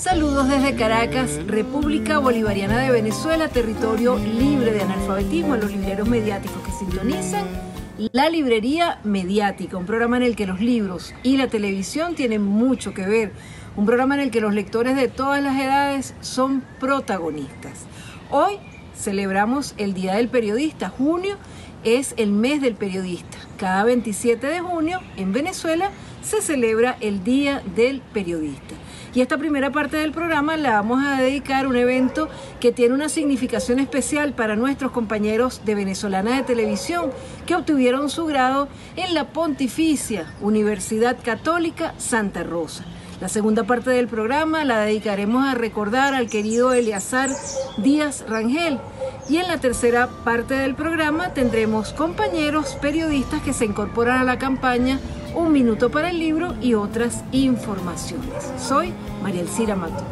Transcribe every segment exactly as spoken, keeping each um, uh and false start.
Saludos desde Caracas, República Bolivariana de Venezuela, territorio libre de analfabetismo, a los libreros mediáticos que sintonizan La Librería Mediática, un programa en el que los libros y la televisión tienen mucho que ver, un programa en el que los lectores de todas las edades son protagonistas. Hoy celebramos el Día del Periodista. Junio es el mes del periodista. Cada veintisiete de junio en Venezuela se celebra el Día del Periodista. Y esta primera parte del programa la vamos a dedicar a un evento que tiene una significación especial para nuestros compañeros de Venezolana de Televisión que obtuvieron su grado en la Pontificia Universidad Católica Santa Rosa. La segunda parte del programa la dedicaremos a recordar al querido Eleazar Díaz Rangel. Y en la tercera parte del programa tendremos compañeros periodistas que se incorporan a la campaña Un Minuto para el Libro y otras informaciones. Soy María Elcira Matute.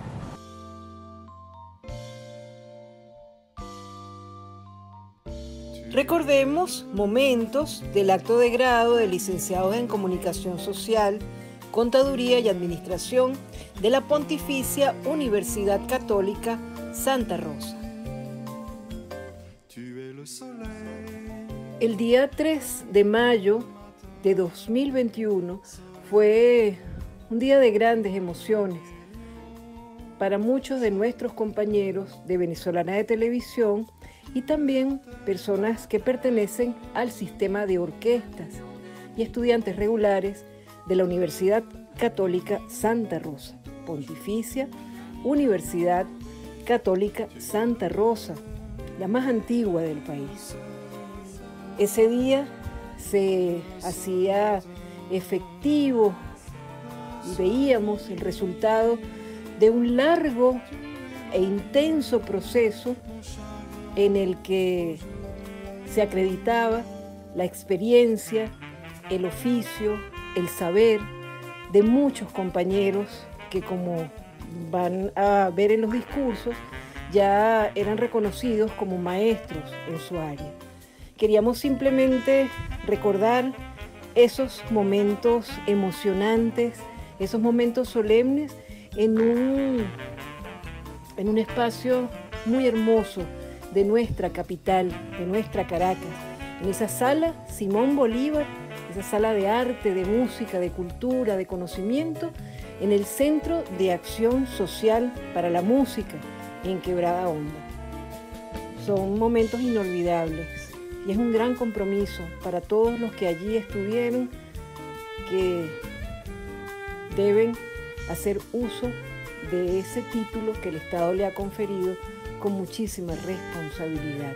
Recordemos momentos del acto de grado de licenciados en Comunicación Social, Contaduría y Administración de la Pontificia Universidad Católica Santa Rosa. El día tres de mayo de dos mil veintiuno fue un día de grandes emociones para muchos de nuestros compañeros de Venezolana de Televisión y también personas que pertenecen al sistema de orquestas y estudiantes regulares de la Universidad Católica Santa Rosa, Pontificia Universidad Católica Santa Rosa, la más antigua del país. Ese día se hacía efectivo y veíamos el resultado de un largo e intenso proceso en el que se acreditaba la experiencia, el oficio, el saber de muchos compañeros que, como van a ver en los discursos, ya eran reconocidos como maestros en su área. Queríamos simplemente recordar esos momentos emocionantes, esos momentos solemnes en un, en un espacio muy hermoso de nuestra capital, de nuestra Caracas, en esa sala Simón Bolívar, esa sala de arte, de música, de cultura, de conocimiento, en el Centro de Acción Social para la Música, en Quebrada Honda. Son momentos inolvidables y es un gran compromiso para todos los que allí estuvieron, que deben hacer uso de ese título que el Estado le ha conferido con muchísima responsabilidad.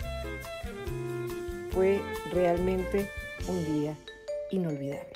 Fue realmente un día inolvidable.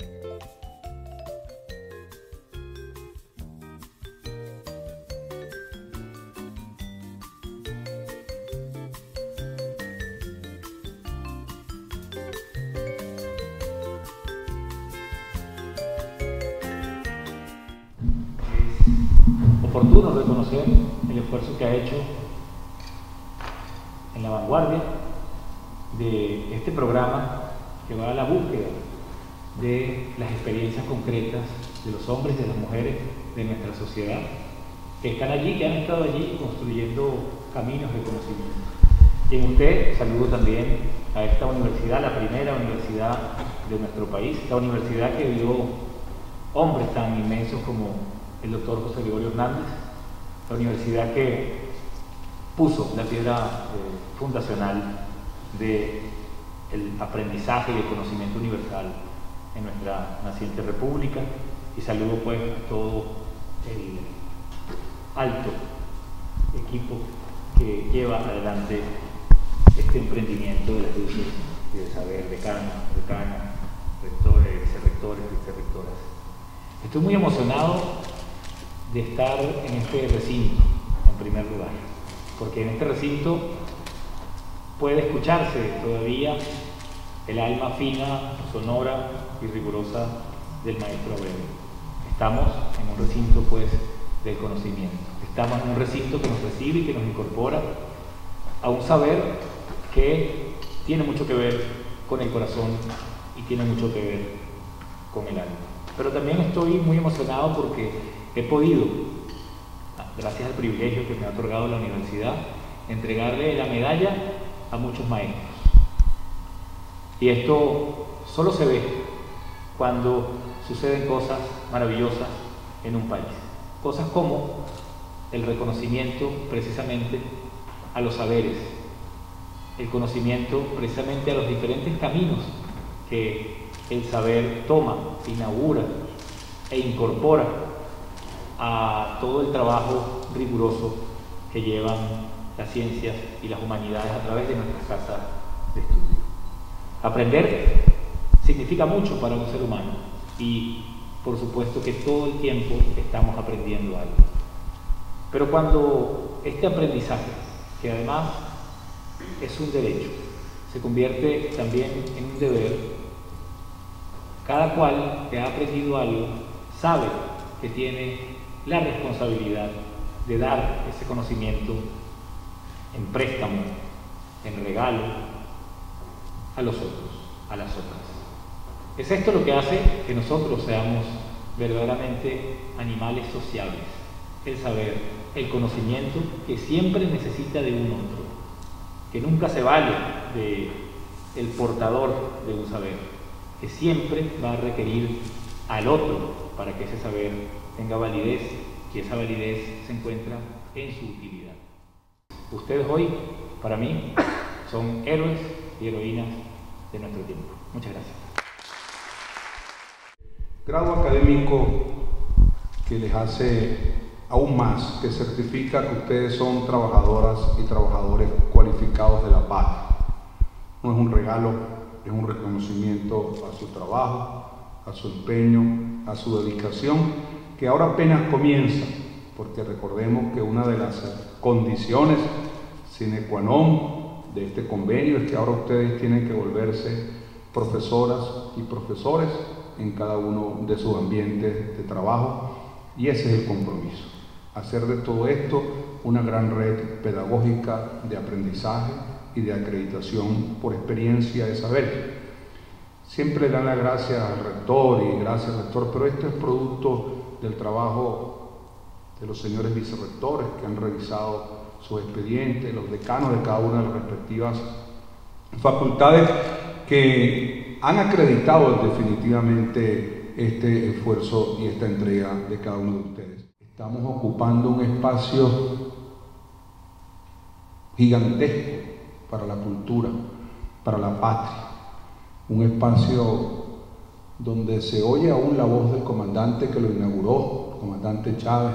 Oportuno reconocer el esfuerzo que ha hecho en la vanguardia de este programa que va a la búsqueda de las experiencias concretas de los hombres y de las mujeres de nuestra sociedad que están allí, que han estado allí construyendo caminos de conocimiento. Y en usted saludo también a esta universidad, la primera universidad de nuestro país, la universidad que vio hombres tan inmensos como el doctor José Gregorio Hernández, la universidad que puso la piedra eh, fundacional del aprendizaje y el conocimiento universal en nuestra naciente república, y saludo pues a todo el alto equipo que lleva adelante este emprendimiento de las luces y del saber, decanos, decanas, rectores, vicerrectores, vicerrectoras. Estoy muy emocionado de estar en este recinto, en primer lugar, porque en este recinto puede escucharse todavía el alma fina, sonora y rigurosa del maestro Abreu. Estamos en un recinto, pues, del conocimiento. Estamos en un recinto que nos recibe y que nos incorpora a un saber que tiene mucho que ver con el corazón y tiene mucho que ver con el alma. Pero también estoy muy emocionado porque he podido gracias al privilegio que me ha otorgado la universidad, entregarle la medalla a muchos maestros. Y esto solo se ve cuando suceden cosas maravillosas en un país. Cosas como el reconocimiento precisamente a los saberes, el conocimiento precisamente a los diferentes caminos que el saber toma, inaugura e incorpora a todo el trabajo riguroso que llevan las ciencias y las humanidades a través de nuestras casas de estudio. Aprender significa mucho para un ser humano y por supuesto que todo el tiempo estamos aprendiendo algo. Pero cuando este aprendizaje, que además es un derecho, se convierte también en un deber, cada cual que ha aprendido algo sabe que tiene la responsabilidad de dar ese conocimiento en préstamo, en regalo, a los otros, a las otras. Es esto lo que hace que nosotros seamos verdaderamente animales sociables, el saber, el conocimiento que siempre necesita de un otro, que nunca se vale de el portador de un saber, que siempre va a requerir al otro para que ese saber tenga validez y esa validez se encuentra en su utilidad. Ustedes hoy, para mí, son héroes y heroínas de nuestro tiempo. Muchas gracias. Grado académico que les hace aún más, que certifica que ustedes son trabajadoras y trabajadores cualificados de la patria. No es un regalo, es un reconocimiento a su trabajo, a su empeño, a su dedicación, que ahora apenas comienza, porque recordemos que una de las condiciones sine qua non de este convenio es que ahora ustedes tienen que volverse profesoras y profesores en cada uno de sus ambientes de trabajo, y ese es el compromiso, hacer de todo esto una gran red pedagógica de aprendizaje y de acreditación por experiencia de saber. Siempre dan las gracias al rector y gracias al rector, pero esto es producto del trabajo de los señores vicerrectores que han revisado sus expedientes, los decanos de cada una de las respectivas facultades que han acreditado definitivamente este esfuerzo y esta entrega de cada uno de ustedes. Estamos ocupando un espacio gigantesco para la cultura, para la patria, un espacio donde se oye aún la voz del comandante que lo inauguró, el comandante Chávez,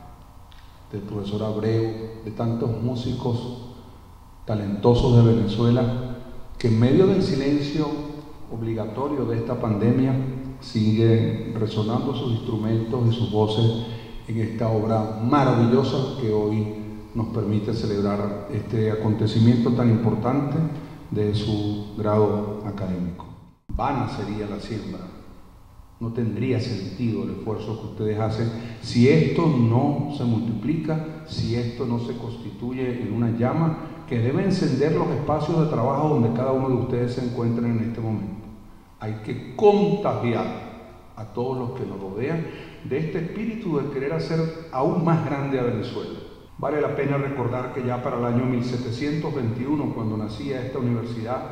del profesor Abreu, de tantos músicos talentosos de Venezuela, que en medio del silencio obligatorio de esta pandemia siguen resonando sus instrumentos y sus voces en esta obra maravillosa que hoy nos permite celebrar este acontecimiento tan importante de su grado académico. Vana sería la siembra, no tendría sentido el esfuerzo que ustedes hacen si esto no se multiplica, si esto no se constituye en una llama que debe encender los espacios de trabajo donde cada uno de ustedes se encuentran en este momento. Hay que contagiar a todos los que nos rodean de este espíritu de querer hacer aún más grande a Venezuela. Vale la pena recordar que ya para el año mil setecientos veintiuno, cuando nacía esta universidad,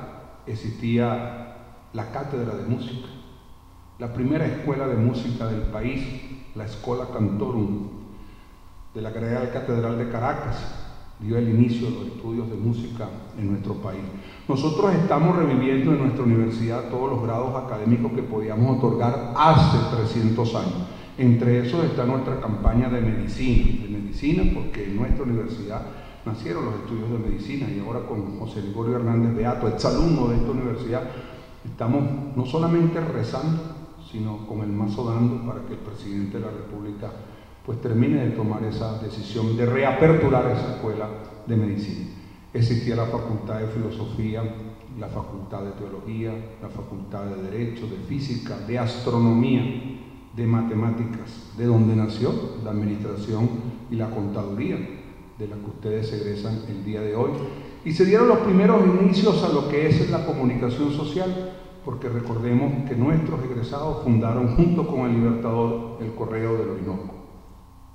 existía la Cátedra de Música, la primera escuela de música del país, la Schola Cantorum, de la Real Catedral de Caracas, dio el inicio de los estudios de música en nuestro país. Nosotros estamos reviviendo en nuestra universidad todos los grados académicos que podíamos otorgar hace trescientos años. Entre esos está nuestra campaña de medicina, de medicina porque en nuestra universidad nacieron los estudios de medicina, y ahora con José Gregorio Hernández Beato, exalumno de esta universidad, estamos no solamente rezando, sino con el mazo dando para que el presidente de la República pues termine de tomar esa decisión de reaperturar esa escuela de medicina. Existía la Facultad de Filosofía, la Facultad de Teología, la Facultad de Derecho, de Física, de Astronomía, de Matemáticas, de donde nació la Administración y la Contaduría, de la que ustedes egresan el día de hoy. Y se dieron los primeros inicios a lo que es la comunicación social, porque recordemos que nuestros egresados fundaron junto con el Libertador el Correo del Orinoco.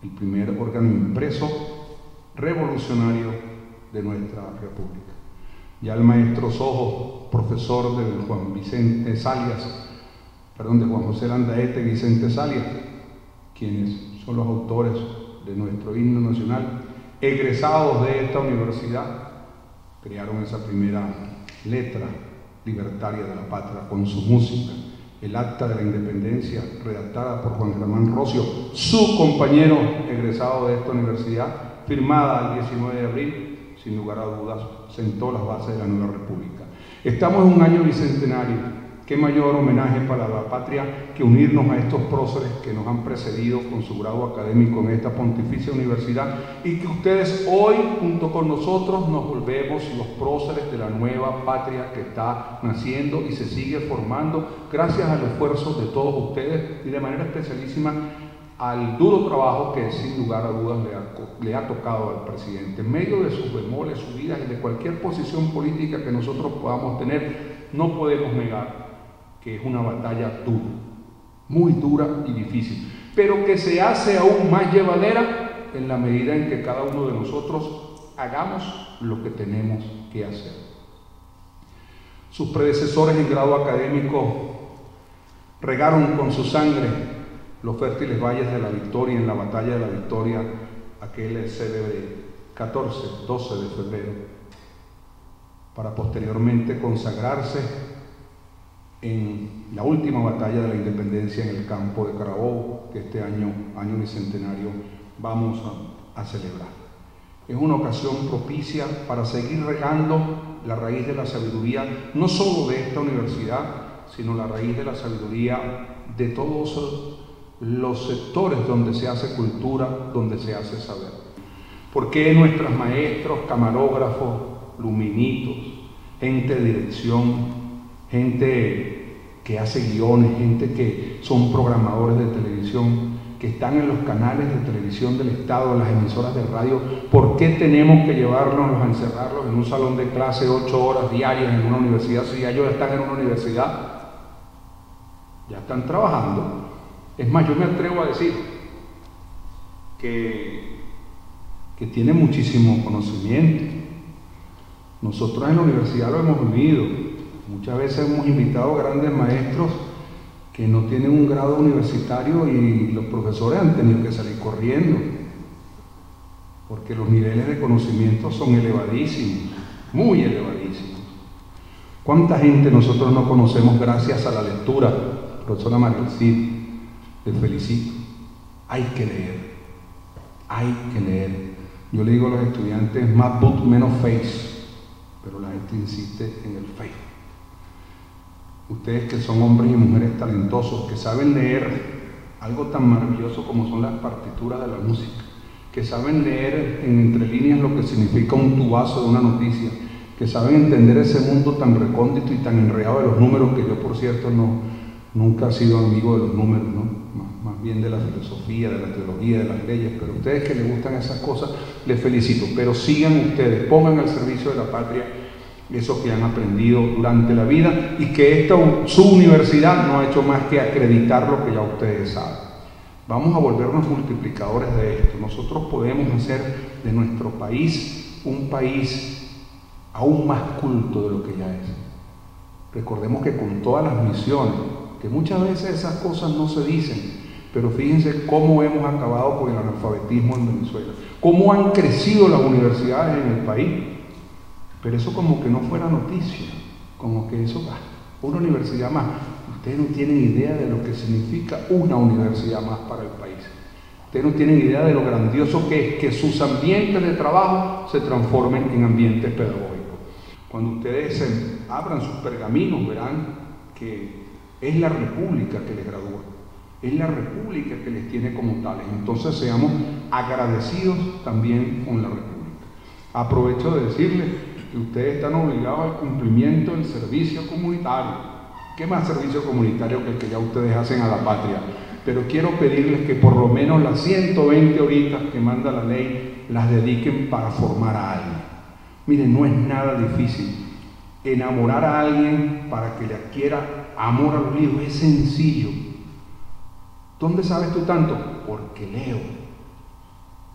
el primer órgano impreso revolucionario de nuestra república. Ya el maestro Sojo, profesor de Juan Vicente Salias, perdón, de Juan José Landaeta y Vicente Salias, quienes son los autores de nuestro himno nacional, egresados de esta universidad, crearon esa primera letra libertaria de la patria con su música, el Acta de la Independencia, redactada por Juan Germán Rocio, su compañero egresado de esta universidad, firmada el diecinueve de abril, sin lugar a dudas, sentó las bases de la nueva república. Estamos en un año bicentenario. Qué mayor homenaje para la patria que unirnos a estos próceres que nos han precedido con su grado académico en esta pontificia universidad, y que ustedes hoy, junto con nosotros, nos volvemos los próceres de la nueva patria que está naciendo y se sigue formando gracias al esfuerzo de todos ustedes y de manera especialísima al duro trabajo que sin lugar a dudas le ha, le ha tocado al presidente. En medio de sus bemoles, subidas y de cualquier posición política que nosotros podamos tener, no podemos negar que es una batalla dura, muy dura y difícil, pero que se hace aún más llevadera en la medida en que cada uno de nosotros hagamos lo que tenemos que hacer. Sus predecesores en grado académico regaron con su sangre los fértiles valles de la victoria en la batalla de la Victoria, aquel célebre catorce, doce de febrero, para posteriormente consagrarse en la última batalla de la independencia en el campo de Carabobo, que este año, año bicentenario, vamos a, a celebrar. Es una ocasión propicia para seguir regando la raíz de la sabiduría, no solo de esta universidad, sino la raíz de la sabiduría de todos los sectores donde se hace cultura, donde se hace saber. ¿Por qué nuestros maestros, camarógrafos, luminitos, gente de dirección, gente que hace guiones, gente que son programadores de televisión, que están en los canales de televisión del Estado, en las emisoras de radio, ¿por qué tenemos que llevarlos a encerrarlos en un salón de clase ocho horas diarias en una universidad si ya ellos están en una universidad? Ya están trabajando. Es más, yo me atrevo a decir que, que tienen muchísimo conocimiento. Nosotros en la universidad lo hemos vivido. Muchas veces hemos invitado a grandes maestros que no tienen un grado universitario y los profesores han tenido que salir corriendo porque los niveles de conocimiento son elevadísimos, muy elevadísimos. ¿Cuánta gente nosotros no conocemos gracias a la lectura? Profesora María Cid, les felicito. Hay que leer, hay que leer. Yo le digo a los estudiantes, más book, menos face, pero la gente insiste en el face. Ustedes que son hombres y mujeres talentosos, que saben leer algo tan maravilloso como son las partituras de la música, que saben leer en entre líneas lo que significa un tubazo de una noticia, que saben entender ese mundo tan recóndito y tan enredado de los números, que yo por cierto no, nunca he sido amigo de los números, ¿no? más, más bien de la filosofía, de la teología, de las leyes, pero ustedes que les gustan esas cosas, les felicito, pero sigan ustedes, pongan al servicio de la patria eso que han aprendido durante la vida y que esta, su universidad no ha hecho más que acreditar lo que ya ustedes saben. Vamos a volvernos multiplicadores de esto. Nosotros podemos hacer de nuestro país un país aún más culto de lo que ya es. Recordemos que con todas las misiones, que muchas veces esas cosas no se dicen, pero fíjense cómo hemos acabado con el analfabetismo en Venezuela, cómo han crecido las universidades en el país. Pero eso como que no fuera noticia, como que eso, ah, una universidad más. Ustedes no tienen idea de lo que significa una universidad más para el país. Ustedes no tienen idea de lo grandioso que es que sus ambientes de trabajo se transformen en ambientes pedagógicos. Cuando ustedes se abran sus pergaminos verán que es la república que les gradúa, es la república que les tiene como tales. Entonces seamos agradecidos también con la república. Aprovecho de decirles que ustedes están obligados al cumplimiento del servicio comunitario. ¿Qué más servicio comunitario que el que ya ustedes hacen a la patria? Pero quiero pedirles que por lo menos las ciento veinte horitas que manda la ley las dediquen para formar a alguien. Miren, no es nada difícil. Enamorar a alguien para que le adquiera amor a los libros es sencillo. ¿Dónde sabes tú tanto? Porque leo.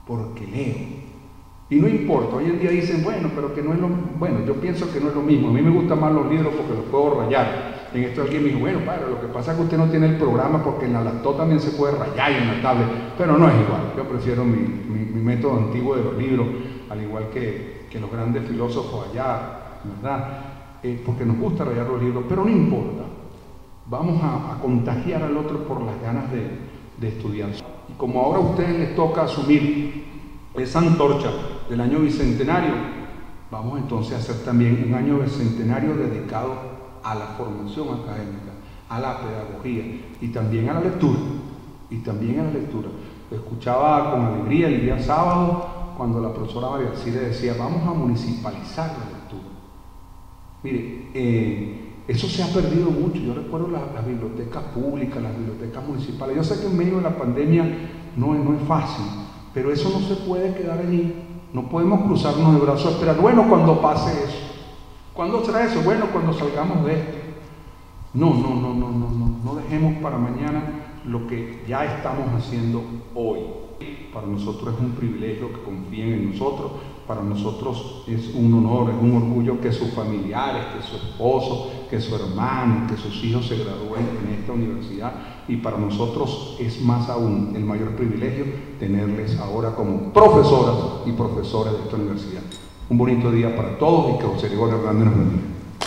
porque leo. Y no importa, hoy en día dicen, bueno, pero que no es lo bueno, yo pienso que no es lo mismo. A mí me gustan más los libros porque los puedo rayar. En esto alguien me dijo, bueno, padre, lo que pasa es que usted no tiene el programa porque en la laptop también se puede rayar y en la tablet, pero no es igual. Yo prefiero mi, mi, mi método antiguo de los libros, al igual que, que los grandes filósofos allá, ¿verdad? Eh, porque nos gusta rayar los libros, pero no importa. Vamos a, a contagiar al otro por las ganas de, de estudiar. Y como ahora a ustedes les toca asumir esa antorcha del año bicentenario, vamos entonces a hacer también un año bicentenario dedicado a la formación académica, a la pedagogía y también a la lectura, y también a la lectura. Lo escuchaba con alegría el día sábado cuando la profesora María Alcide decía, vamos a municipalizar la lectura. Mire, eh, eso se ha perdido mucho. Yo recuerdo las, las bibliotecas públicas, las bibliotecas municipales. Yo sé que en medio de la pandemia no, no es fácil, pero eso no se puede quedar allí. No podemos cruzarnos de brazos a esperar, bueno, cuando pase eso. ¿Cuándo será eso? Bueno, cuando salgamos de esto. No, no, no, no, no, no. No dejemos para mañana lo que ya estamos haciendo hoy. Para nosotros es un privilegio que confíen en nosotros. Para nosotros es un honor, es un orgullo que sus familiares, que su esposo, que su hermano, que sus hijos se gradúen en esta universidad. Y para nosotros es más aún el mayor privilegio tenerles ahora como profesoras y profesores de esta universidad. Un bonito día para todos y que José Gregorio Hernández nos bendiga.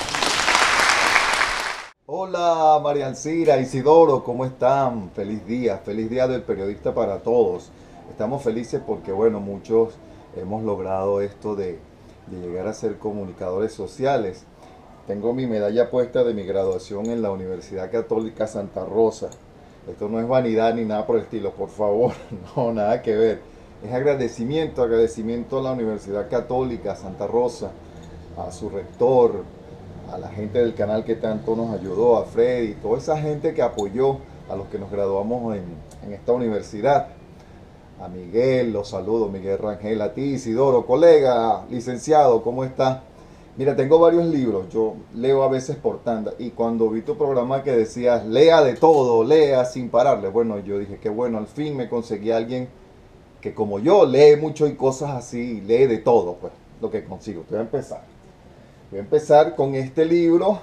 Hola María Alcira, Isidoro, ¿cómo están? Feliz día, feliz día del periodista para todos. Estamos felices porque, bueno, muchos hemos logrado esto de, de llegar a ser comunicadores sociales. Tengo mi medalla puesta de mi graduación en la Universidad Católica Santa Rosa. Esto no es vanidad ni nada por el estilo, por favor, no, nada que ver. Es agradecimiento, agradecimiento a la Universidad Católica Santa Rosa, a su rector, a la gente del canal que tanto nos ayudó, a Freddy, toda esa gente que apoyó a los que nos graduamos en, en esta universidad. A Miguel, los saludo, Miguel Rangel, a ti, Isidoro, colega, licenciado, ¿cómo está? Mira, tengo varios libros, yo leo a veces por tanda, y cuando vi tu programa que decías, lea de todo, lea sin pararle, bueno, yo dije, qué bueno, al fin me conseguí a alguien que como yo lee mucho y cosas así, lee de todo, pues, lo que consigo. Voy a empezar. Voy a empezar con este libro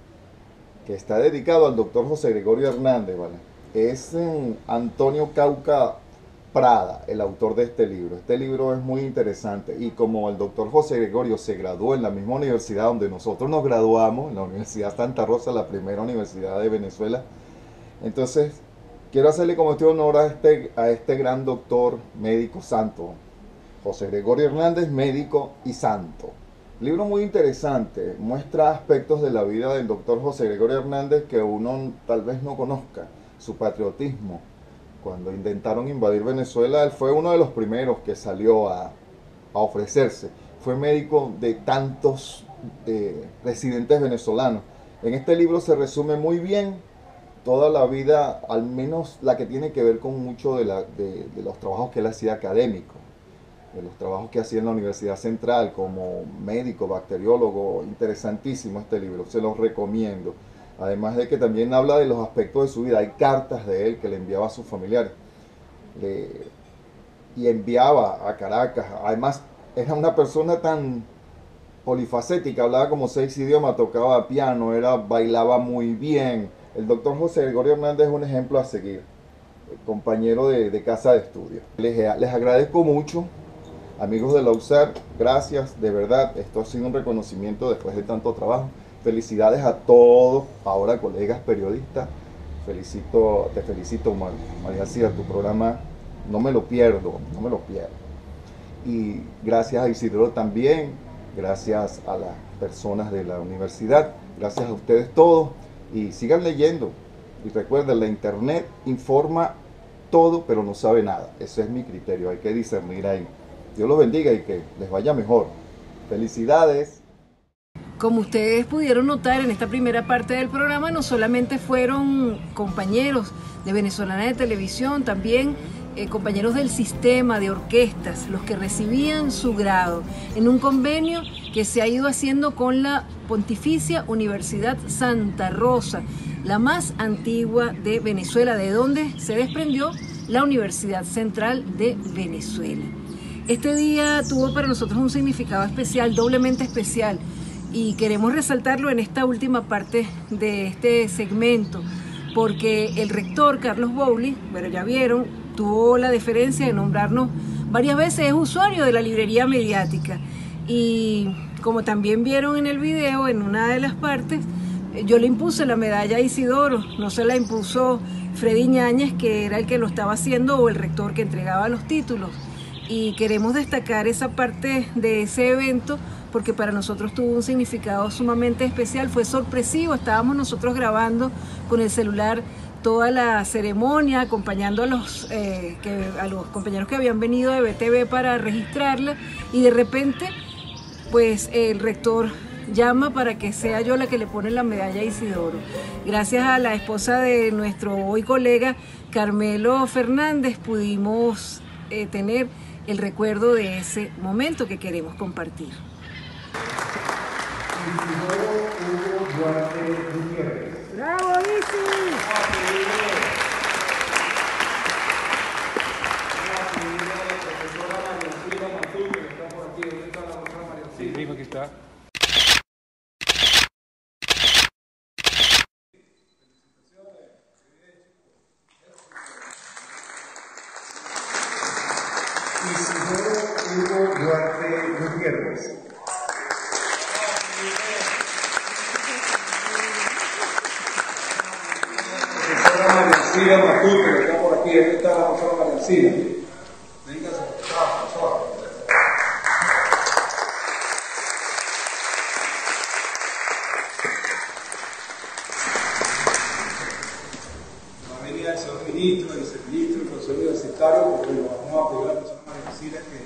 que está dedicado al doctor José Gregorio Hernández, ¿vale? Es eh, Antonio Cauca Prada, el autor de este libro. Este libro es muy interesante y como el doctor José Gregorio se graduó en la misma universidad donde nosotros nos graduamos, en la Universidad Santa Rosa, la primera universidad de Venezuela, entonces quiero hacerle como este honor a este, a este gran doctor médico santo, José Gregorio Hernández, médico y santo. Libro muy interesante, muestra aspectos de la vida del doctor José Gregorio Hernández que uno tal vez no conozca, su patriotismo. Cuando intentaron invadir Venezuela, él fue uno de los primeros que salió a, a ofrecerse. Fue médico de tantos eh, residentes venezolanos. En este libro se resume muy bien toda la vida, al menos la que tiene que ver con mucho de, la, de, de los trabajos que él hacía académicos, de los trabajos que hacía en la Universidad Central como médico, bacteriólogo. Interesantísimo este libro, se los recomiendo. Además de que también habla de los aspectos de su vida. Hay cartas de él que le enviaba a sus familiares. Le, y enviaba a Caracas. Además, era una persona tan polifacética. Hablaba como seis idiomas, tocaba piano, era, bailaba muy bien. El doctor José Gregorio Hernández es un ejemplo a seguir. Compañero de, de casa de estudio. Les, les agradezco mucho. Amigos de la U S A R, gracias. De verdad, esto ha sido un reconocimiento después de tanto trabajo. Felicidades a todos, ahora colegas periodistas. Felicito, te felicito, María Alcira, tu programa no me lo pierdo, no me lo pierdo. Y gracias a Isidoro también, gracias a las personas de la universidad, gracias a ustedes todos. Y sigan leyendo. Y recuerden, la internet informa todo, pero no sabe nada. Ese es mi criterio, hay que discernir ahí. Dios los bendiga y que les vaya mejor. Felicidades. Como ustedes pudieron notar en esta primera parte del programa, no solamente fueron compañeros de Venezolana de Televisión, también eh, compañeros del sistema de orquestas, los que recibían su grado en un convenio que se ha ido haciendo con la Pontificia Universidad Santa Rosa, la más antigua de Venezuela, de donde se desprendió la Universidad Central de Venezuela. Este día tuvo para nosotros un significado especial, doblemente especial, y queremos resaltarlo en esta última parte de este segmento, porque el rector Carlos Bowley, bueno, ya vieron, tuvo la deferencia de nombrarnos varias veces, es usuario de la librería mediática, y como también vieron en el video, en una de las partes, yo le impuse la medalla a Isidoro, no se la impuso Freddy Ñáñez, que era el que lo estaba haciendo, o el rector que entregaba los títulos. Y queremos destacar esa parte de ese evento porque para nosotros tuvo un significado sumamente especial, fue sorpresivo, estábamos nosotros grabando con el celular toda la ceremonia, acompañando a los, eh, que, a los compañeros que habían venido de B T V para registrarla, y de repente pues el rector llama para que sea yo la que le pone la medalla a Isidoro. Gracias a la esposa de nuestro hoy colega Carmelo Fernández pudimos eh, tener el recuerdo de ese momento que queremos compartir. ¡Bravo, Isi! Sí, mismo aquí está. Isidoro Hugo Duarte Gutiérrez. Profesora Mariancira Matute, que está por aquí. Aquí está la profesora Mariancira. Véngase, profesora. Va a venir el señor ministro, el viceministro, el profesor universitario, porque lo vamos a pedir a la profesora Mariancira que